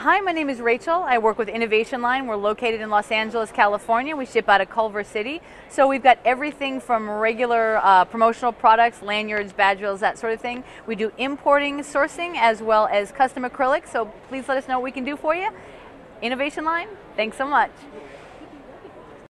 Hi, my name is Rachel. I work with Innovation Line. We're located in Los Angeles, California. We ship out of Culver City. So we've got everything from regular promotional products, lanyards, badge reels, that sort of thing. We do importing, sourcing, as well as custom acrylics. So please let us know what we can do for you. Innovation Line, thanks so much.